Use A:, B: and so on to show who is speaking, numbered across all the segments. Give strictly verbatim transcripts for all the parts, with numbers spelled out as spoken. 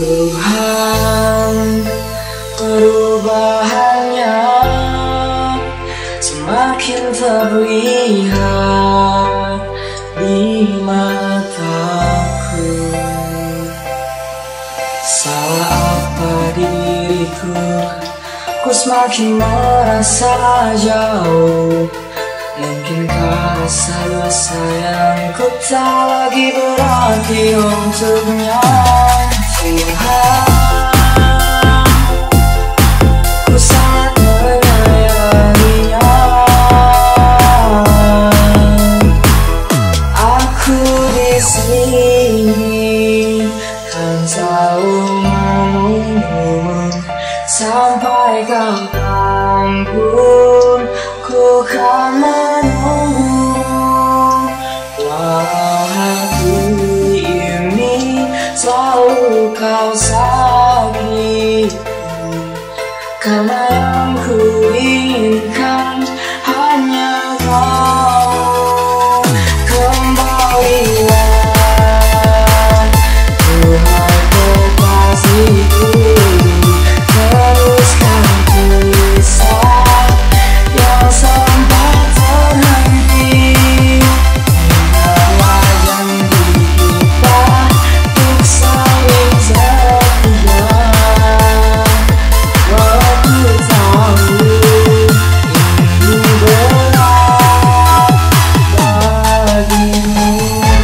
A: Tuhan, perubahannya semakin terlihat di mataku. Salah apa diriku, ku semakin merasa jauh. Mungkinkah rasa sayangku tak lagi berarti untuknya. Tuhan, ku sangat menyayanginya. Aku di sini kan selalu menunggu sampai kapanpun ku kan menunggu. Walau hati ini selalu kau sakiti, karena yang ku inginkan hanya kau. Kembalilah Tuhan kekasihku, teruskan kisah yang sempat terhenti. Ingatlah janji kita untuk saling setia. Walau ku tahu ini berat bagimu.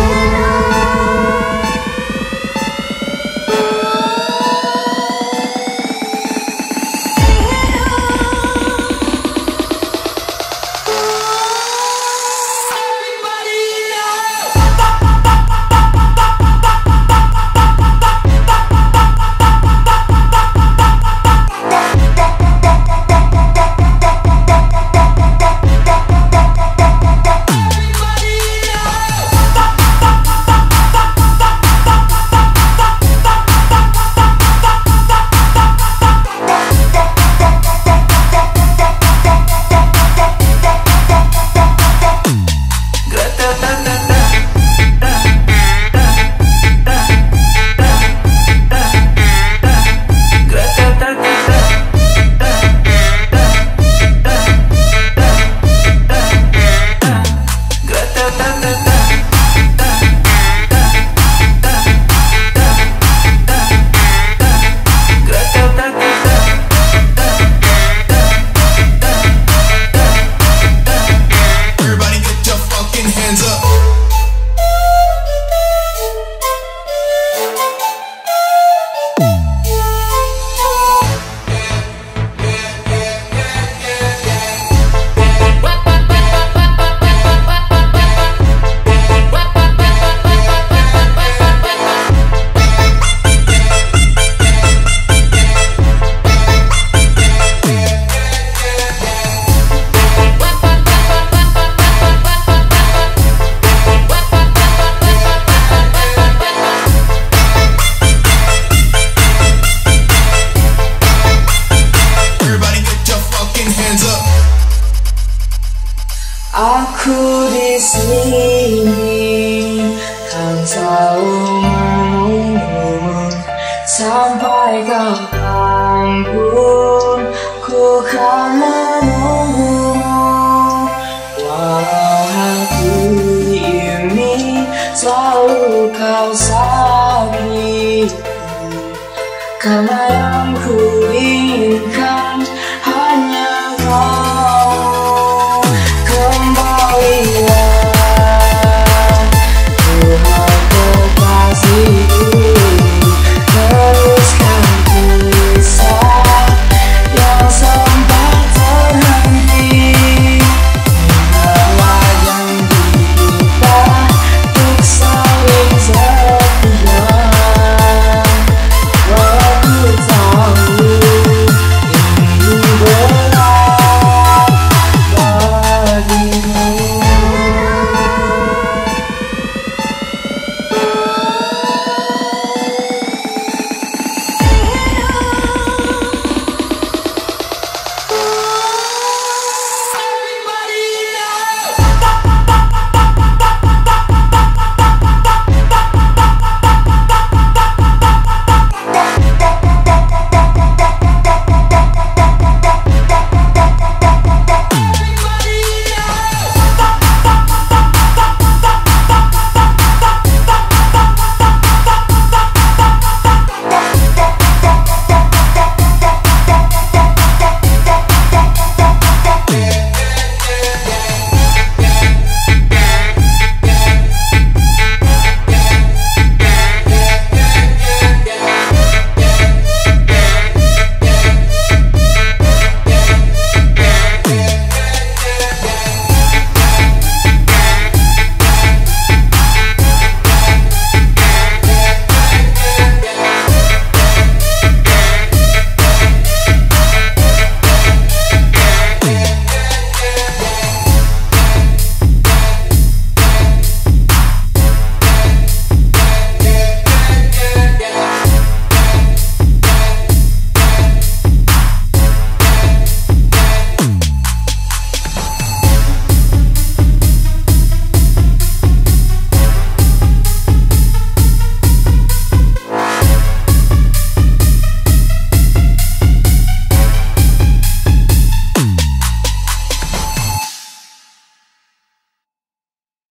A: Aku di sini kan selalu menunggu sampai kapanpun ku kan menunggu. Walau hati ini selalu kau sakiti, karena yang ku ingin